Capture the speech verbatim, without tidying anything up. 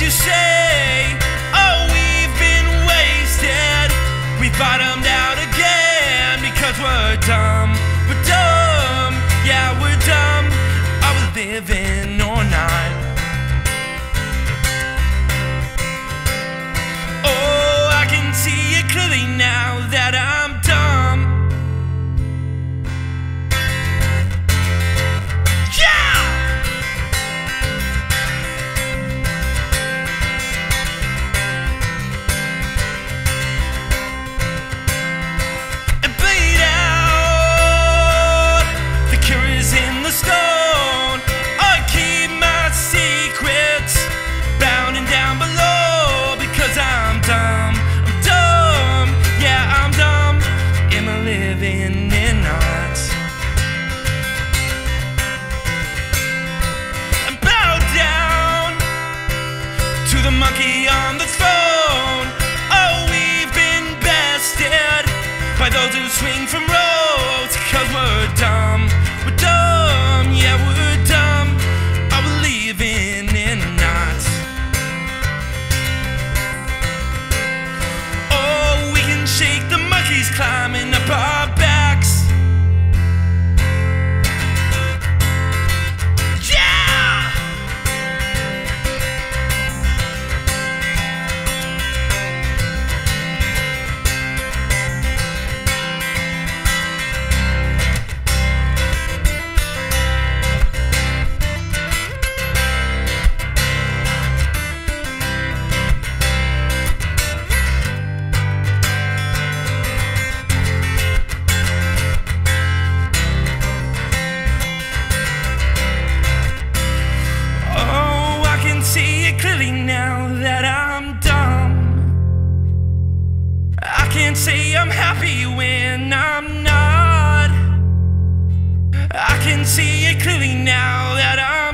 you say, oh, we've been wasted. We bottomed out again because we're dumb. We're dumb, yeah, we're dumb. Are we living or not? Oh, I can see it clearly now that I'm dumb. The monkey on the throne. Oh, we've been bested by those who swing from roads. Cause we're dumb, we're dumb, yeah, we're dumb. Are we living in knots? Oh, we can shake the monkeys climbing up our backs. See it clearly now that I'm dumb. I can't say I'm happy when I'm not. I can see it clearly now that I'm